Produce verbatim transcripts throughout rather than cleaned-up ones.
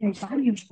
Hay varios.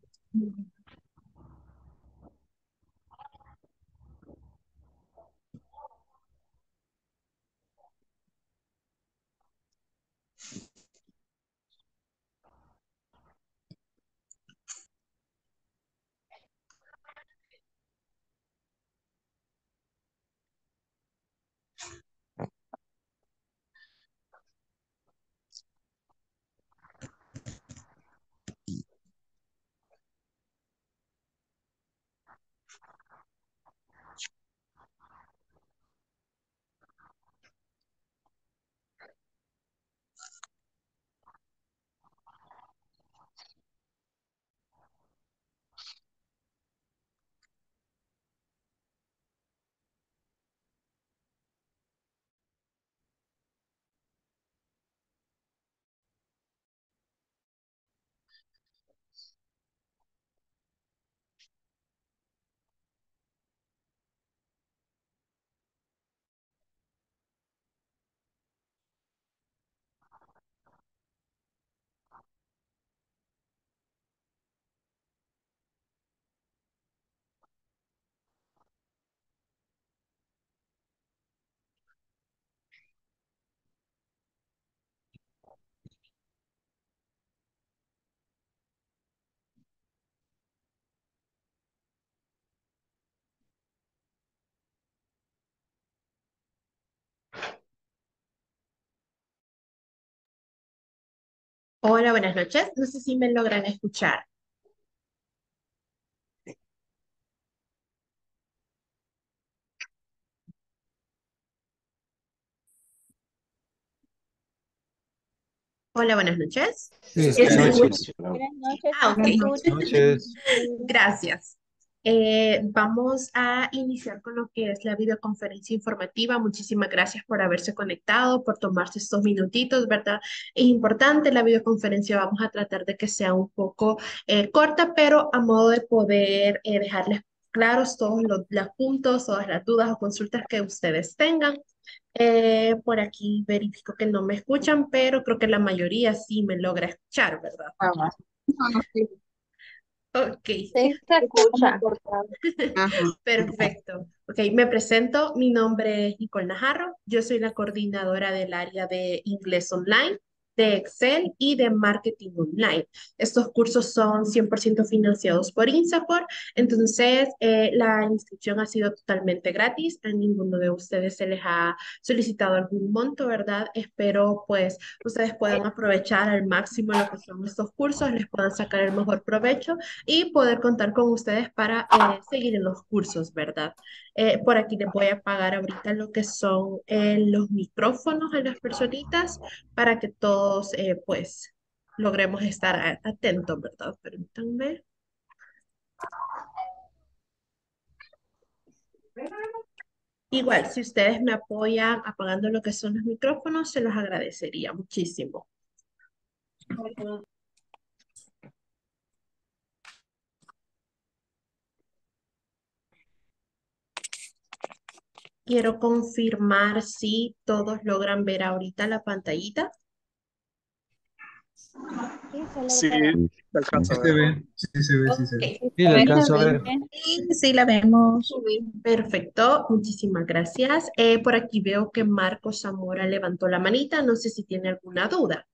Hola, buenas noches. No sé si me logran escuchar. Hola, buenas noches. Sí, ¿Se buenas escucha? noches. Buenas noches, Ah, sí se ok. Buenas escucha. Noches. Gracias. Eh, vamos a iniciar con lo que es la videoconferencia informativa. Muchísimas gracias por haberse conectado, por tomarse estos minutitos, ¿verdad? Es importante la videoconferencia. Vamos a tratar de que sea un poco eh, corta, pero a modo de poder eh, dejarles claros todos los, los puntos, todas las dudas o consultas que ustedes tengan. Eh, por aquí verifico que no me escuchan, pero creo que la mayoría sí me logra escuchar, ¿verdad? Ah, no, no, sí, Ok. Sí se está como escucha. cortado. Ajá. Perfecto. Ok, me presento. Mi nombre es Nicole Najarro. Yo soy la coordinadora del área de inglés online, de Excel y de marketing online. Estos cursos son cien por ciento financiados por INSAFOR. Entonces, eh, la inscripción ha sido totalmente gratis. A ninguno de ustedes se les ha solicitado algún monto, ¿verdad? Espero pues ustedes puedan aprovechar al máximo lo que son estos cursos, les puedan sacar el mejor provecho y poder contar con ustedes para eh, seguir en los cursos, ¿verdad? Eh, por aquí les voy a pagar ahorita lo que son eh, los micrófonos a las personitas para que todos, eh, pues, logremos estar a- atentos, ¿verdad? Permítanme. Igual, si ustedes me apoyan apagando lo que son los micrófonos, se los agradecería muchísimo. Quiero confirmar si todos logran ver ahorita la pantallita. Sí se Sí, logra ver. se alcanza Sí a se ver. ve, sí se ve, sí se Ok, ve. Sí Sí, se le ve. Sí, se alcanzo a ve ver. bien. Sí, sí, la vemos. perfecto, muchísimas gracias. Eh, por aquí veo que Marcos Zamora levantó la manita, no sé si tiene alguna duda.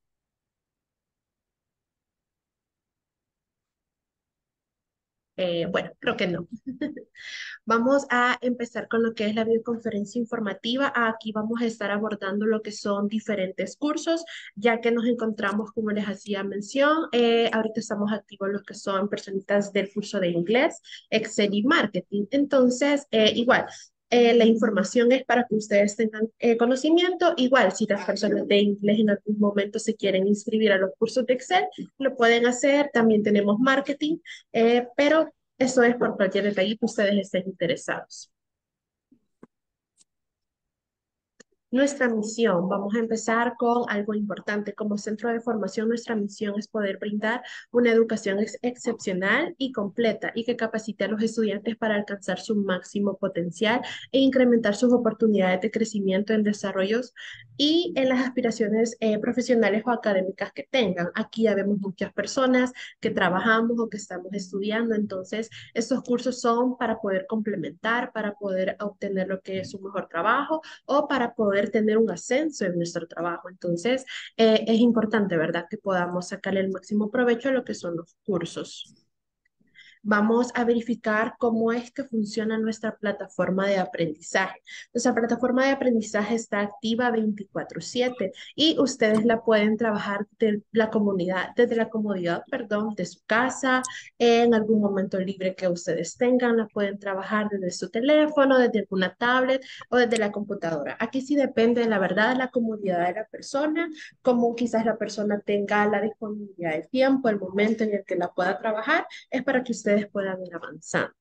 Eh, bueno, creo que no. Vamos a empezar con lo que es la videoconferencia informativa. Aquí vamos a estar abordando lo que son diferentes cursos, ya que nos encontramos, como les hacía mención, eh, ahorita estamos activos los que son personitas del curso de inglés, Excel y marketing. Entonces, eh, igual. eh, la información es para que ustedes tengan eh, conocimiento. Igual, si las personas de inglés en algún momento se quieren inscribir a los cursos de Excel, lo pueden hacer. También tenemos marketing, eh, pero eso es por cualquier detalle que ustedes estén interesados. Nuestra misión, vamos a empezar con algo importante. Como centro de formación, nuestra misión es poder brindar una educación ex- excepcional y completa y que capacite a los estudiantes para alcanzar su máximo potencial e incrementar sus oportunidades de crecimiento en desarrollos y en las aspiraciones eh, profesionales o académicas que tengan. Aquí ya vemos muchas personas que trabajamos o que estamos estudiando, entonces estos cursos son para poder complementar, para poder obtener lo que es un mejor trabajo o para poder tener un ascenso en nuestro trabajo. Entonces, eh, es importante, ¿verdad?, que podamos sacarle el máximo provecho a lo que son los cursos. Vamos a verificar cómo es que funciona nuestra plataforma de aprendizaje. Nuestra plataforma de aprendizaje está activa veinticuatro siete y ustedes la pueden trabajar de la comunidad, desde la comodidad, perdón, de su casa, en algún momento libre que ustedes tengan, la pueden trabajar desde su teléfono, desde alguna tablet o desde la computadora. Aquí sí depende, la verdad, de la comodidad de la persona, como quizás la persona tenga la disponibilidad de tiempo, el momento en el que la pueda trabajar es para que ustedes puedan ir avanzando.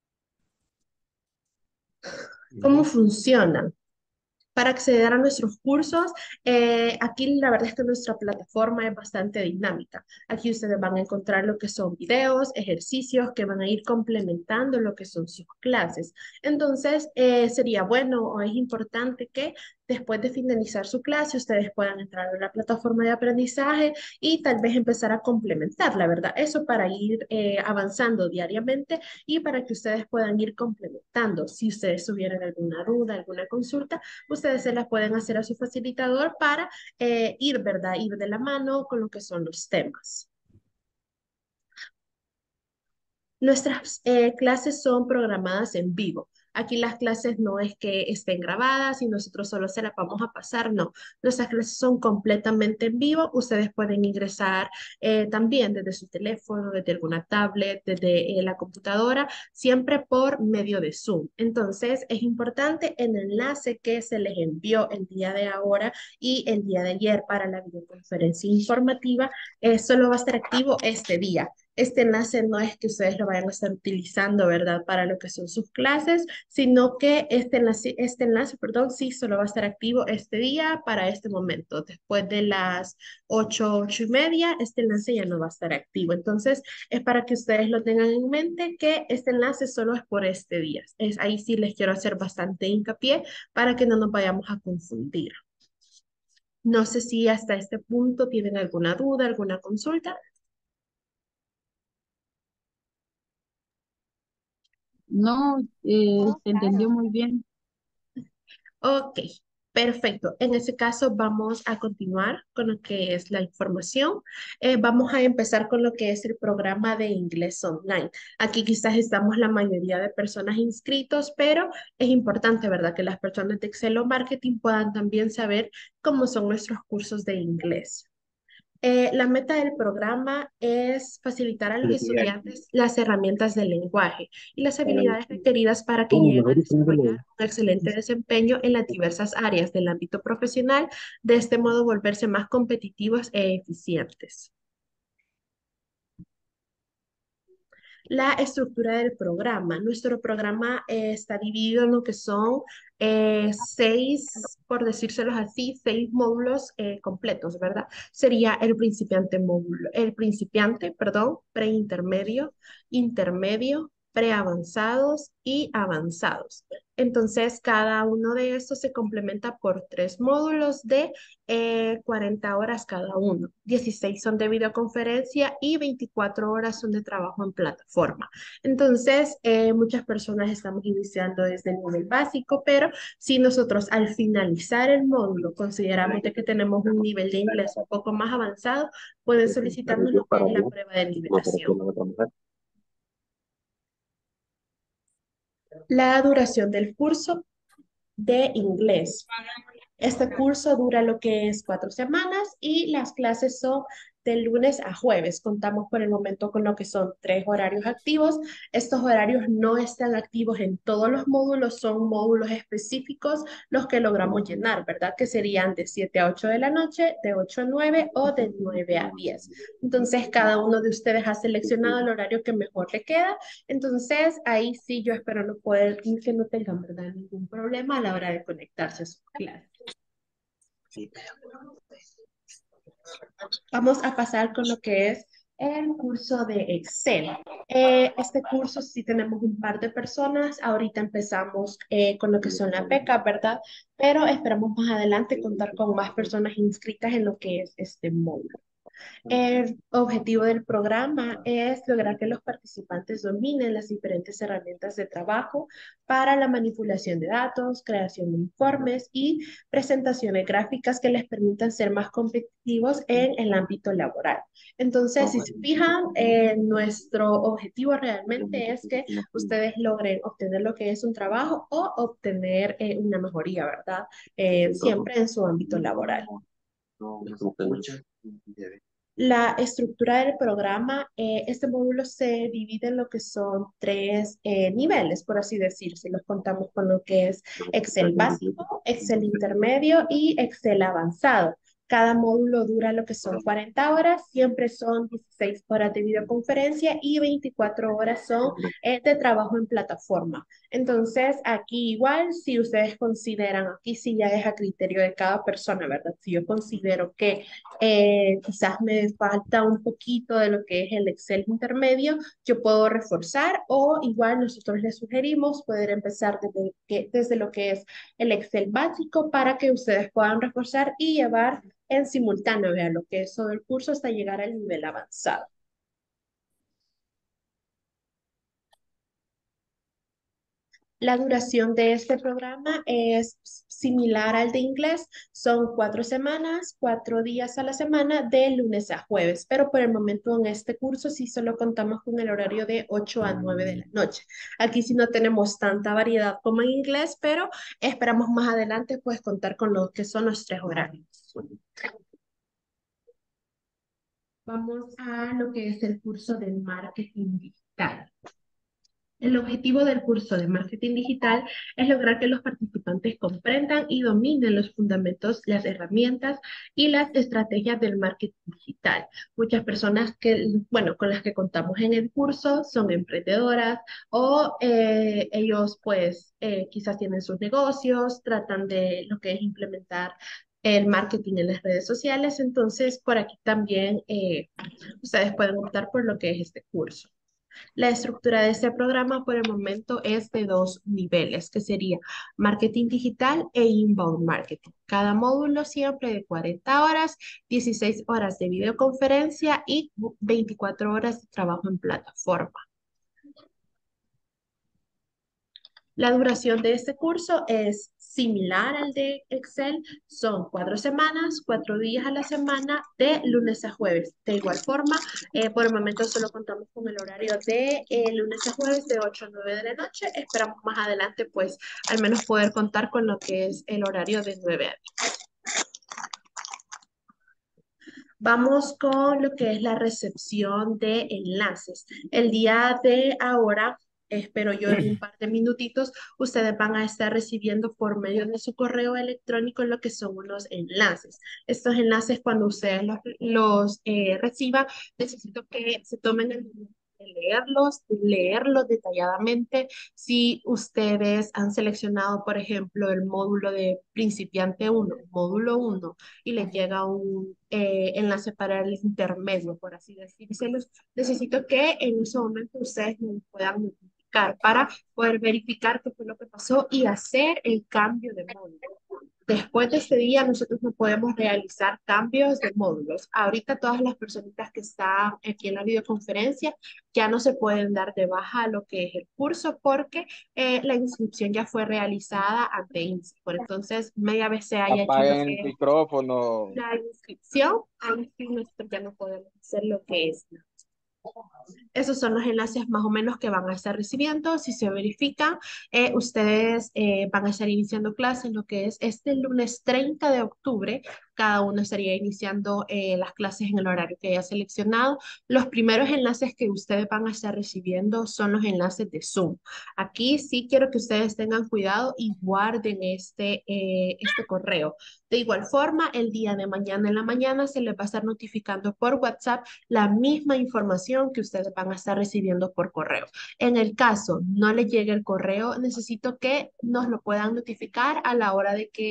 ¿Cómo funciona? Para acceder a nuestros cursos, eh, aquí la verdad es que nuestra plataforma es bastante dinámica. Aquí ustedes van a encontrar lo que son videos, ejercicios que van a ir complementando lo que son sus clases. Entonces, eh, sería bueno o es importante que después de finalizar su clase, ustedes puedan entrar a la plataforma de aprendizaje y tal vez empezar a complementar, la verdad. Eso para ir eh, avanzando diariamente y para que ustedes puedan ir complementando. Si ustedes tuvieran alguna duda, alguna consulta, ustedes se las pueden hacer a su facilitador para eh, ir, ¿verdad? Ir de la mano con lo que son los temas. Nuestras eh, clases son programadas en vivo. Aquí las clases no es que estén grabadas y nosotros solo se las vamos a pasar, no. Nuestras clases son completamente en vivo. Ustedes pueden ingresar eh, también desde su teléfono, desde alguna tablet, desde eh, la computadora, siempre por medio de Zoom. Entonces, es importante el enlace que se les envió el día de ahora y el día de ayer para la videoconferencia informativa, eh, solo va a estar activo este día. Este enlace no es que ustedes lo vayan a estar utilizando, ¿verdad? Para lo que son sus clases, sino que este enlace, este enlace, perdón, sí, solo va a estar activo este día para este momento. Después de las ocho, ocho y media, este enlace ya no va a estar activo. Entonces, es para que ustedes lo tengan en mente que este enlace solo es por este día. Es, ahí sí les quiero hacer bastante hincapié para que no nos vayamos a confundir. No sé si hasta este punto tienen alguna duda, alguna consulta. No, eh, se entendió muy bien. Ok, perfecto. En ese caso vamos a continuar con lo que es la información. Eh, vamos a empezar con lo que es el programa de inglés online. Aquí quizás estamos la mayoría de personas inscritos, pero es importante, ¿verdad? Que las personas de Excel o Marketing puedan también saber cómo son nuestros cursos de inglés. Eh, la meta del programa es facilitar a los estudiantes las herramientas del lenguaje y las habilidades requeridas para que lleguen a desarrollar un excelente desempeño en las diversas áreas del ámbito profesional, de este modo volverse más competitivos e eficientes. La estructura del programa. Nuestro programa eh, está dividido en lo que son eh, seis, por decírselos así, seis módulos eh, completos, ¿verdad? Sería el principiante módulo, el principiante, perdón, preintermedio, intermedio, preavanzados y avanzados. Entonces, cada uno de estos se complementa por tres módulos de eh, cuarenta horas cada uno. dieciséis son de videoconferencia y veinticuatro horas son de trabajo en plataforma. Entonces, eh, muchas personas estamos iniciando desde el nivel básico, pero si nosotros al finalizar el módulo consideramos de que tenemos un nivel de inglés un poco más avanzado, pueden solicitarnos lo que es la prueba de nivelación. La duración del curso de inglés. Este curso dura lo que es cuatro semanas y las clases son de lunes a jueves. Contamos por el momento con lo que son tres horarios activos. Estos horarios no están activos en todos los módulos, son módulos específicos los que logramos llenar, ¿verdad? Que serían de siete a ocho de la noche, de ocho a nueve o de nueve a diez. Entonces, cada uno de ustedes ha seleccionado el horario que mejor le queda. Entonces, ahí sí yo espero no poder, que no tengan, ¿verdad? Ningún problema a la hora de conectarse a su clase. Vamos a pasar con lo que es el curso de Excel. Eh, este curso sí tenemos un par de personas. Ahorita empezamos eh, con lo que son las becas, ¿verdad? Pero esperamos más adelante contar con más personas inscritas en lo que es este módulo. El objetivo del programa es lograr que los participantes dominen las diferentes herramientas de trabajo para la manipulación de datos, creación de informes y presentaciones gráficas que les permitan ser más competitivos en el ámbito laboral. Entonces, si se fijan, eh, nuestro objetivo realmente es que ustedes logren obtener lo que es un trabajo o obtener eh, una mejoría, ¿verdad? Eh, siempre en su ámbito laboral. La estructura del programa, eh, este módulo se divide en lo que son tres eh, niveles, por así decirse. Los contamos con lo que es Excel básico, Excel intermedio y Excel avanzado. Cada módulo dura lo que son cuarenta horas, siempre son dieciséis horas de videoconferencia y veinticuatro horas son eh, de trabajo en plataforma. Entonces, aquí igual, si ustedes consideran, aquí sí ya es a criterio de cada persona, ¿verdad? Si yo considero que eh, quizás me falta un poquito de lo que es el Excel intermedio, yo puedo reforzar o igual nosotros les sugerimos poder empezar desde, que- desde lo que es el Excel básico para que ustedes puedan reforzar y llevar en simultáneo, vean, lo que es todo el curso hasta llegar al nivel avanzado. La duración de este programa es similar al de inglés. Son cuatro semanas, cuatro días a la semana, de lunes a jueves. Pero por el momento en este curso sí solo contamos con el horario de ocho a nueve de la noche. Aquí sí no tenemos tanta variedad como en inglés, pero esperamos más adelante pues contar con lo que son los tres horarios. Vamos a lo que es el curso de marketing digital. El objetivo del curso de marketing digital es lograr que los participantes comprendan y dominen los fundamentos, las herramientas y las estrategias del marketing digital. Muchas personas que, bueno, con las que contamos en el curso son emprendedoras o eh, ellos pues eh, quizás tienen sus negocios, tratan de lo que es implementar el marketing en las redes sociales. Entonces, por aquí también eh, ustedes pueden optar por lo que es este curso. La estructura de este programa por el momento es de dos niveles, que sería marketing digital e inbound marketing. Cada módulo siempre de cuarenta horas, dieciséis horas de videoconferencia y veinticuatro horas de trabajo en plataforma. La duración de este curso es similar al de Excel, son cuatro semanas, cuatro días a la semana, de lunes a jueves. De igual forma, eh, por el momento solo contamos con el horario de eh, lunes a jueves de ocho a nueve de la noche. Esperamos más adelante, pues, al menos poder contar con lo que es el horario de nueve a diez. Vamos con lo que es la recepción de enlaces. El día de ahora, espero yo en un par de minutitos, ustedes van a estar recibiendo por medio de su correo electrónico lo que son unos enlaces. Estos enlaces, cuando ustedes los, los eh, reciban, necesito que se tomen el tiempo de leerlos, de leerlos detalladamente. Si ustedes han seleccionado, por ejemplo, el módulo de principiante uno, módulo uno, y les llega un eh, enlace para el intermedio, por así decirlo. Necesito que en ese momento ustedes me puedan notificar para poder verificar qué fue lo que pasó y hacer el cambio de módulo. Después de este día, nosotros no podemos realizar cambios de módulos. Ahorita todas las personitas que están aquí en la videoconferencia ya no se pueden dar de baja a lo que es el curso porque eh, la inscripción ya fue realizada ante INSEE. Por entonces, media vez se haya hecho lo Apaguen que el es micrófono. la inscripción, ahí sí nosotros ya no podemos hacer lo que es. Esos son los enlaces más o menos que van a estar recibiendo. Si se verifican, eh, ustedes eh, van a estar iniciando clases lo que es este lunes treinta de octubre. Cada uno estaría iniciando eh, las clases en el horario que haya seleccionado. Los primeros enlaces que ustedes van a estar recibiendo son los enlaces de Zoom. Aquí sí quiero que ustedes tengan cuidado y guarden este, eh, este correo. De igual forma, el día de mañana en la mañana se les va a estar notificando por WhatsApp la misma información que ustedes van a estar recibiendo por correo. En el caso no les llegue el correo, necesito que nos lo puedan notificar a la hora de que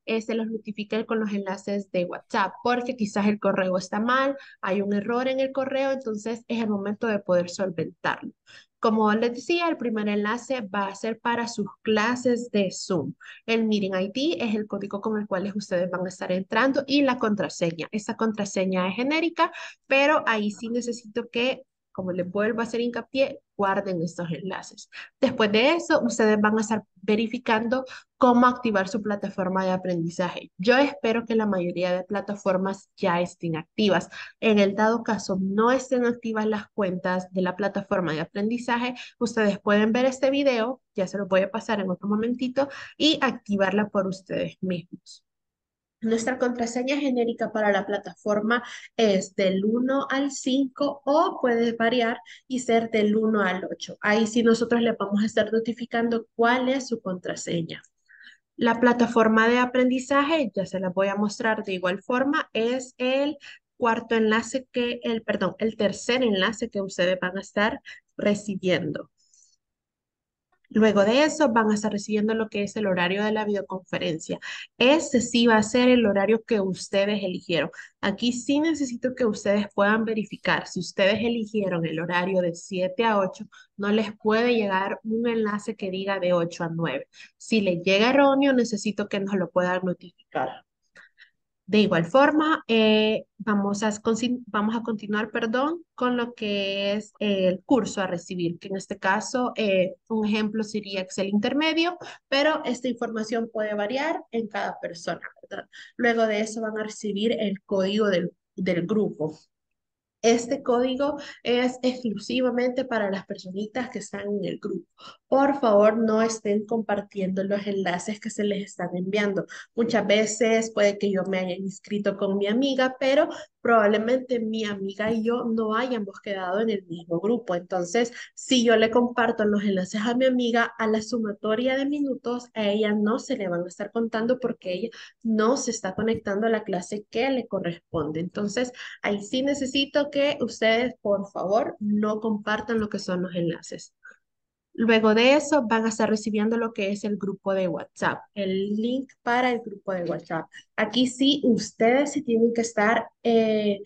eh, se los notifique con los enlaces de WhatsApp, porque quizás el correo está mal, hay un error en el correo, entonces es el momento de poder solventarlo. Como les decía, el primer enlace va a ser para sus clases de Zoom. El Meeting I D es el código con el cual ustedes van a estar entrando y la contraseña. Esa contraseña es genérica, pero ahí sí necesito que, como les vuelvo a hacer hincapié, guarden estos enlaces. Después de eso, ustedes van a estar verificando cómo activar su plataforma de aprendizaje. Yo espero que la mayoría de plataformas ya estén activas. En el dado caso no estén activas las cuentas de la plataforma de aprendizaje, ustedes pueden ver este video, ya se lo voy a pasar en otro momentito, y activarla por ustedes mismos. Nuestra contraseña genérica para la plataforma es del uno al cinco o puede variar y ser del uno al ocho. Ahí sí nosotros le vamos a estar notificando cuál es su contraseña. La plataforma de aprendizaje, ya se la voy a mostrar de igual forma, es el cuarto enlace que, el, perdón, el tercer enlace que ustedes van a estar recibiendo. Luego de eso van a estar recibiendo lo que es el horario de la videoconferencia. Ese sí va a ser el horario que ustedes eligieron. Aquí sí necesito que ustedes puedan verificar si ustedes eligieron el horario de siete a ocho, no les puede llegar un enlace que diga de ocho a nueve. Si les llega erróneo, necesito que nos lo puedan notificar. De igual forma, eh, vamos a, consi- vamos a continuar, perdón, con lo que es eh, el curso a recibir, que en este caso, eh, un ejemplo sería Excel intermedio, pero esta información puede variar en cada persona, ¿verdad? Luego de eso van a recibir el código del, del grupo. Este código es exclusivamente para las personitas que están en el grupo. Por favor, no estén compartiendo los enlaces que se les están enviando. Muchas veces puede que yo me haya inscrito con mi amiga, pero probablemente mi amiga y yo no hayamos quedado en el mismo grupo. Entonces, si yo le comparto los enlaces a mi amiga, a la sumatoria de minutos, a ella no se le van a estar contando porque ella no se está conectando a la clase que le corresponde. Entonces, ahí sí necesito que ustedes, por favor, no compartan lo que son los enlaces. Luego de eso, van a estar recibiendo lo que es el grupo de WhatsApp, el link para el grupo de WhatsApp. Aquí sí, ustedes sí tienen que estar eh,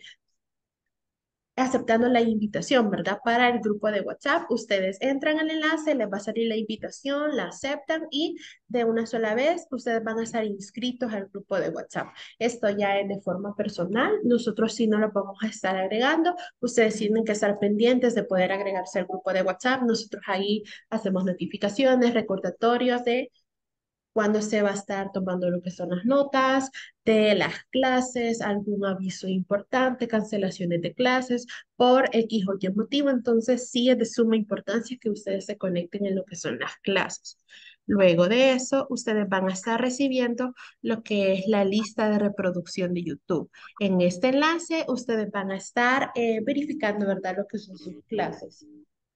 aceptando la invitación, ¿verdad? Para el grupo de WhatsApp, ustedes entran al enlace, les va a salir la invitación, la aceptan y de una sola vez ustedes van a estar inscritos al grupo de WhatsApp. Esto ya es de forma personal, nosotros sí no lo vamos a estar agregando, ustedes tienen que estar pendientes de poder agregarse al grupo de WhatsApp, nosotros ahí hacemos notificaciones, recordatorios de cuándo se va a estar tomando lo que son las notas de las clases, algún aviso importante, cancelaciones de clases por X o Y motivo. Entonces, sí es de suma importancia que ustedes se conecten en lo que son las clases. Luego de eso, ustedes van a estar recibiendo lo que es la lista de reproducción de YouTube. En este enlace, ustedes van a estar eh, verificando, ¿verdad?, lo que son sus clases.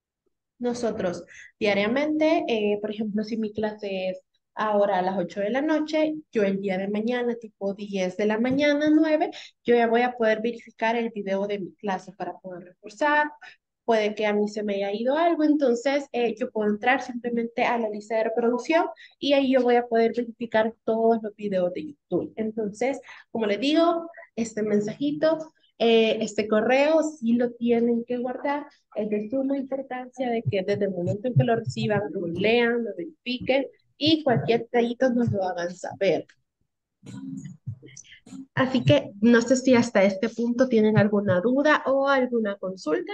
Nosotros diariamente, eh, por ejemplo, si mi clase es ahora a las ocho de la noche, yo el día de mañana, tipo diez de la mañana, nueve, yo ya voy a poder verificar el video de mi clase para poder reforzar. Puede que a mí se me haya ido algo, entonces eh, yo puedo entrar simplemente a la lista de reproducción y ahí yo voy a poder verificar todos los videos de YouTube. Entonces, como les digo, este mensajito, eh, este correo, sí lo tienen que guardar. Es de suma importancia de que desde el momento en que lo reciban, lo lean, lo verifiquen y cualquier detallito nos lo hagan saber. Así que no sé si hasta este punto tienen alguna duda o alguna consulta.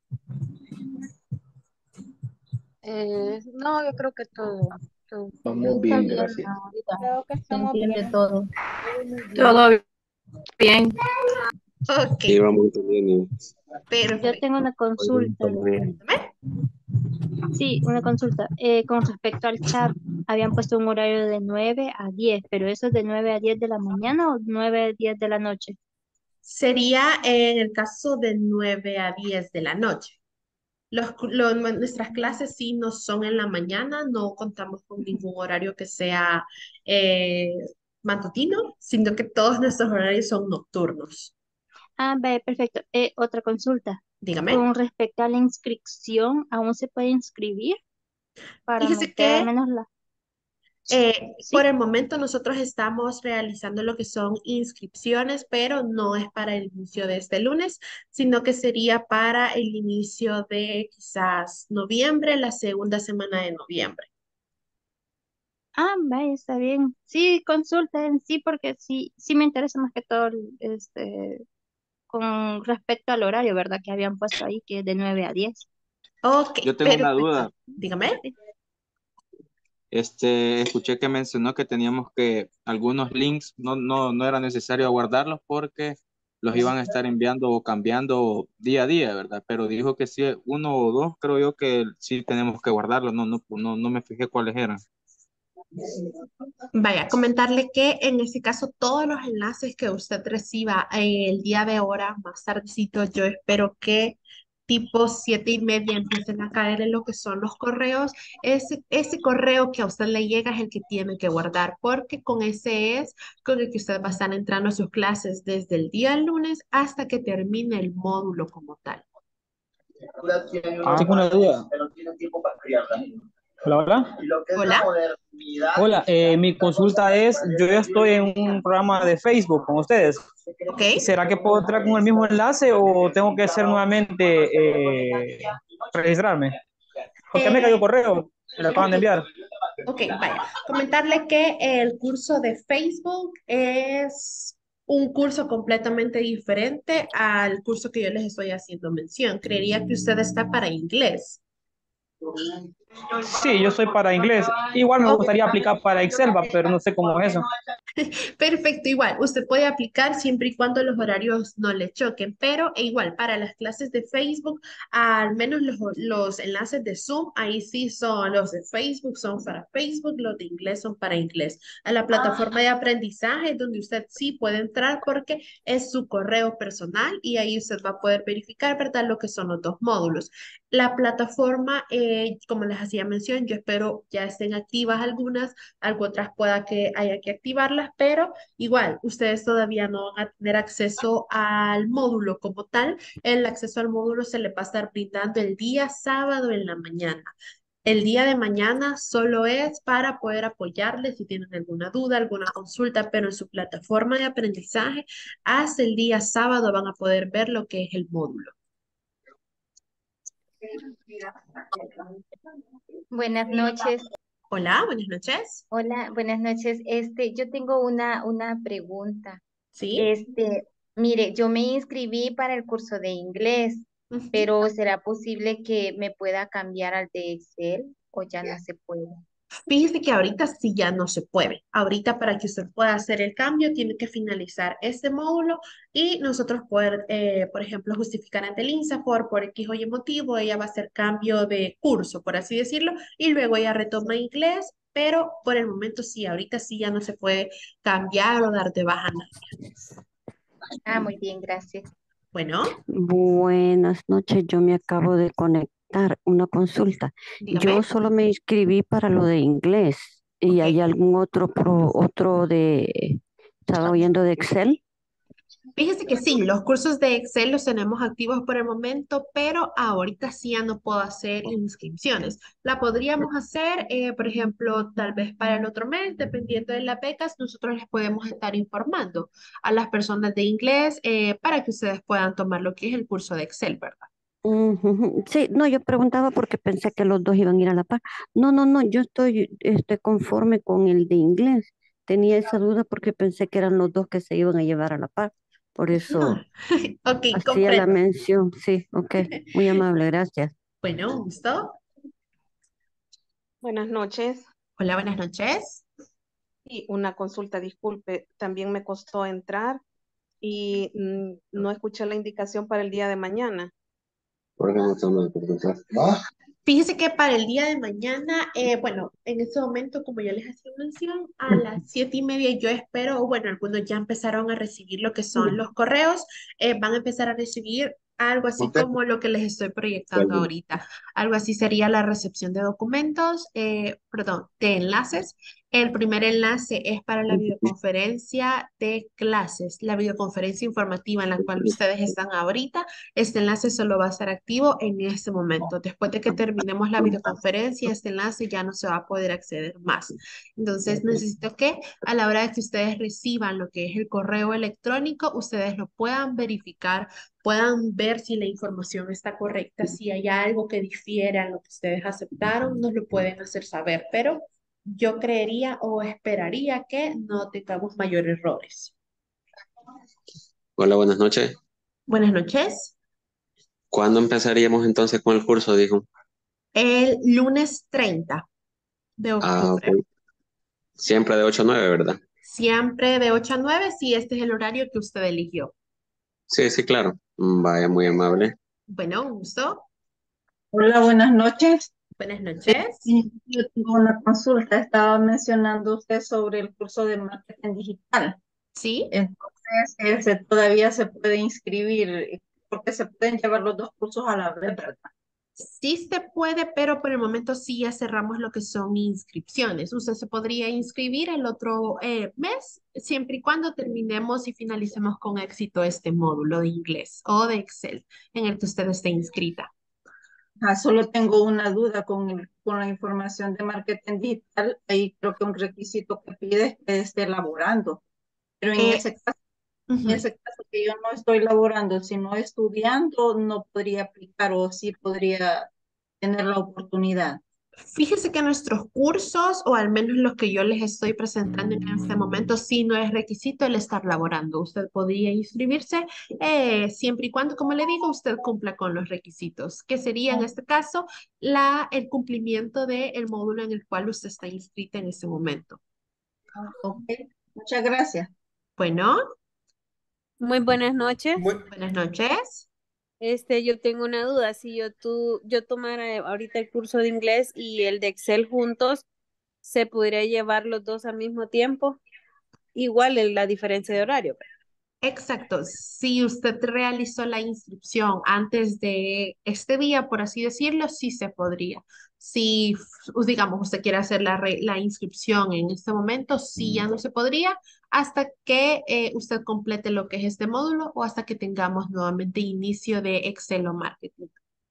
Eh, no, yo creo que todo, todo Vamos está bien, bien gracias. ahorita. Creo que Se estamos entiende bien. todo. Todo muy bien. Todo bien. Ok, Sí, vamos entendiendo. Yo tengo perfecto. una consulta. Sí, una consulta. Eh, con respecto al chat, habían puesto un horario de nueve a diez, pero ¿eso es de nueve a diez de la mañana o nueve a diez de la noche? Sería en el caso de nueve a diez de la noche. Los, cu- lo- nuestras clases sí no son en la mañana, no contamos con ningún horario que sea eh, matutino, sino que todos nuestros horarios son nocturnos. Ah, vale, perfecto. Eh, otra consulta. Dígame. Con respecto a la inscripción, ¿aún se puede inscribir para Fíjese meter al que menos la... Eh, por Sí. el momento nosotros estamos realizando lo que son inscripciones, pero no es para el inicio de este lunes, sino que sería para el inicio de quizás noviembre, la segunda semana de noviembre. Ah, vaya, está bien. Sí, consulten, sí, porque sí, sí me interesa más que todo, el- este, con respecto al horario, ¿verdad? Que habían puesto ahí, que es de nueve a diez. Ok, Yo tengo una perfecto. duda. Dígame. Sí. Este, escuché que mencionó que teníamos que algunos links no, no, no era necesario guardarlos porque los iban a estar enviando o cambiando día a día, ¿verdad? Pero dijo que sí, uno o dos, creo yo que sí tenemos que guardarlos. No, no, no, no me fijé cuáles eran. Vaya, comentarle que en este caso todos los enlaces que usted reciba eh, el día de ahora, más tardecito, yo espero que tipo siete y media empiecen a caer en lo que son los correos. Ese, ese correo que a usted le llega es el que tiene que guardar, porque con ese es con el que usted va a estar entrando a sus clases desde el día lunes hasta que termine el módulo como tal. Ah, tengo una duda. Hola, hola. Hola. Hola, eh, mi consulta es, yo ya estoy en un programa de Facebook con ustedes. Ok. ¿Será que puedo entrar con el mismo enlace o tengo que hacer nuevamente eh, registrarme? Porque me cayó Eh, correo, me lo acaban ok. de enviar. Ok, vaya. Comentarle que el curso de Facebook es un curso completamente diferente al curso que yo les estoy haciendo mención. Creería que usted está para inglés. Sí, yo soy para inglés. Igual me Ok, gustaría aplicar para Excel, va, pero no sé cómo es eso. perfecto, igual. Usted puede aplicar siempre y cuando los horarios no le choquen, pero e igual para las clases de Facebook, al menos los, los enlaces de Zoom, ahí sí son los de Facebook, son para Facebook, los de inglés son para inglés. A la plataforma de aprendizaje es donde usted sí puede entrar porque es su correo personal y ahí usted va a poder verificar, ¿verdad?, lo que son los dos módulos. La plataforma, eh, como les hacía mención, yo espero ya estén activas algunas, algo otras pueda que haya que activarlas, pero igual, ustedes todavía no van a tener acceso al módulo como tal. El acceso al módulo se le va a estar brindando el día sábado en la mañana. El día de mañana solo es para poder apoyarles si tienen alguna duda, alguna consulta, pero en su plataforma de aprendizaje, hasta el día sábado van a poder ver lo que es el módulo. Buenas noches. Hola, buenas noches. Hola, buenas noches. Este, yo tengo una, una pregunta. ¿Sí? Este, mire, yo me inscribí para el curso de inglés, Ujú. pero ¿será posible que me pueda cambiar al de Excel o ya no se puede? Fíjese que ahorita sí ya no se puede. Ahorita para que usted pueda hacer el cambio tiene que finalizar este módulo y nosotros poder, eh, por ejemplo, justificar ante el INSAFOR por X o Y motivo, ella va a hacer cambio de curso, por así decirlo, y luego ella retoma inglés, pero por el momento sí, ahorita sí ya no se puede cambiar o dar de baja nada. Ah, muy bien, gracias. Bueno, Buenas noches, yo me acabo de conectar. Una consulta. Yo dígame. solo me inscribí para lo de inglés y Ok. hay algún otro pro, otro de, estaba oyendo de Excel. Fíjese que sí, los cursos de Excel los tenemos activos por el momento, pero ahorita sí ya no puedo hacer inscripciones. La podríamos hacer, eh, por ejemplo, tal vez para el otro mes, dependiendo de las becas, nosotros les podemos estar informando a las personas de inglés eh, para que ustedes puedan tomar lo que es el curso de Excel, ¿verdad? Ujú. Sí, no, yo preguntaba porque pensé que los dos iban a ir a la par. No, no, no, yo estoy este, conforme con el de inglés. Tenía esa duda porque pensé que eran los dos que se iban a llevar a la par. Por No. eso Ok, hacía la comprendo. mención. Sí, ok, muy amable, gracias. Bueno, un gusto. Buenas noches. Hola, buenas noches. Y una consulta, disculpe, también me costó entrar y mm, no escuché la indicación para el día de mañana. Por qué no estamos de contestar? ¿Va? Fíjese que para el día de mañana, eh, bueno, en este momento, como ya les hacía mención, a las siete y media yo espero, o bueno, algunos ya empezaron a recibir lo que son los correos, eh, van a empezar a recibir algo así Ok. como lo que les estoy proyectando ahorita. Algo así sería la recepción de documentos, eh, perdón, de enlaces. El primer enlace es para la videoconferencia de clases, la videoconferencia informativa en la cual ustedes están ahorita. Este enlace solo va a estar activo en este momento. Después de que terminemos la videoconferencia, este enlace ya no se va a poder acceder más. Entonces, necesito que a la hora de que ustedes reciban lo que es el correo electrónico, ustedes lo puedan verificar, puedan ver si la información está correcta, si hay algo que difiere a lo que ustedes aceptaron, nos lo pueden hacer saber, pero yo creería o esperaría que no tengamos mayores errores. Hola, buenas noches. Buenas noches. ¿Cuándo empezaríamos entonces con el curso? Dijo. El lunes treinta de Ah, ok. octubre. Siempre de ocho a nueve, ¿verdad? Siempre de ocho a nueve, si este es el horario que usted eligió. Sí, sí, claro. Mm, Vaya, muy amable. Bueno, un gusto. Hola, buenas noches. Buenas Eh, noches. sí, Yo tengo una consulta. Estaba mencionando usted sobre el curso de marketing digital. ¿Sí? Entonces, ese todavía se puede inscribir eh, porque se pueden llevar los dos cursos a la vez, ¿verdad? Sí se puede, pero por el momento sí ya cerramos lo que son inscripciones. Usted se podría inscribir el otro eh, mes, siempre y cuando terminemos y finalicemos con éxito este módulo de inglés o de Excel en el que usted esté inscrita. Ah, solo tengo una duda con, el- con la información de marketing digital. Ahí creo que un requisito que pide es que esté laborando. Pero en Eh, ese caso, en ujú. ese caso que yo no estoy laborando, sino estudiando, no podría aplicar o sí podría tener la oportunidad. Fíjese que nuestros cursos, o al menos los que yo les estoy presentando en este momento, sí no es requisito el estar laborando. Usted podría inscribirse eh, siempre y cuando, como le digo, usted cumpla con los requisitos, que sería en este caso la, el cumplimiento del módulo en el cual usted está inscrita en este momento. Ah, ok, muchas gracias. Bueno, Muy buenas noches. Muy- buenas noches. Este, yo tengo una duda. Si yo tú, yo tomara ahorita el curso de inglés y el de Excel juntos, ¿se podría llevar los dos al mismo tiempo? Igual en la diferencia de horario. Exacto. Si usted realizó la inscripción antes de este día, por así decirlo, sí se podría. Si, f- digamos, usted quiere hacer la, re- la inscripción en este momento, sí ya no se podría hasta que eh, usted complete lo que es este módulo o hasta que tengamos nuevamente inicio de Excel o Marketing.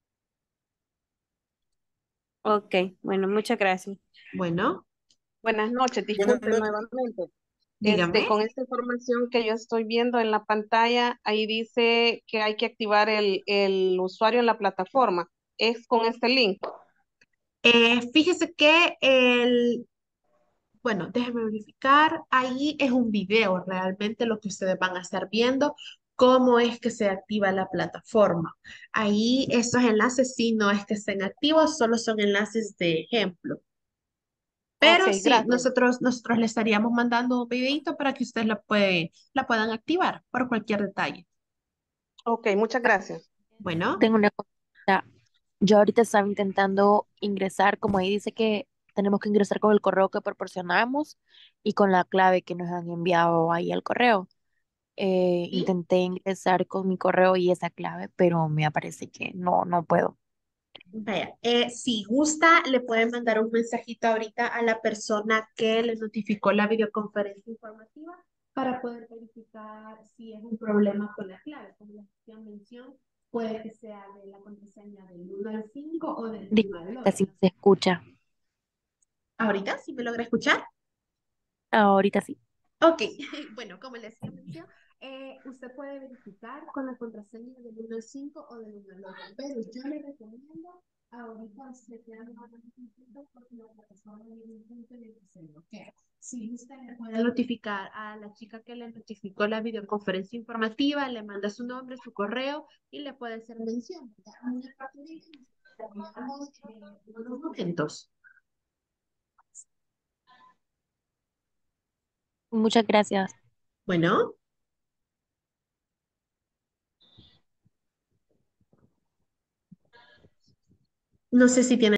Ok, bueno, muchas gracias. Bueno, Buenas noches, Buenas disculpe noches. nuevamente. Este, dígame. con esta información que yo estoy viendo en la pantalla, ahí dice que hay que activar el, el usuario en la plataforma. ¿Es con este link? Eh, fíjese que el, bueno, déjeme verificar. Ahí es un video, realmente lo que ustedes van a estar viendo, cómo es que se activa la plataforma. Ahí esos enlaces sí no es que estén activos, solo son enlaces de ejemplo. Ok, Pero sí, gracias. nosotros, nosotros le estaríamos mandando un videito para que ustedes la, puede, la puedan activar por cualquier detalle. Ok, muchas gracias. Bueno, Tengo una consulta. Yo ahorita estaba intentando ingresar, como ahí dice que tenemos que ingresar con el correo que proporcionamos y con la clave que nos han enviado ahí al correo. Eh, sí. intenté ingresar con mi correo y esa clave, pero me aparece que no, no puedo. Vaya, eh, si gusta, le pueden mandar un mensajito ahorita a la persona que le notificó la videoconferencia informativa para poder verificar si es un problema con la clave. Como la gestión mención, puede que sea de la contraseña del uno al cinco o del Digo, uno al ahorita ocho. sí se escucha. Ahorita, si me logra escuchar. Ahorita sí. Ok, bueno, como les hacía mención, eh, usted puede verificar con la contraseña del uno al cinco o del uno al ocho, pero yo le recomiendo ahorita se quedan más punto porque la plataforma tiene un punto en el que se bloquea. Si usted le puede notificar a la chica que le notificó la videoconferencia informativa, le manda su nombre, su correo y le puede hacer mención. ¿Verdad? Una parte de ello, terminamos en unos momentos. Muchas gracias. Bueno, no sé si tiene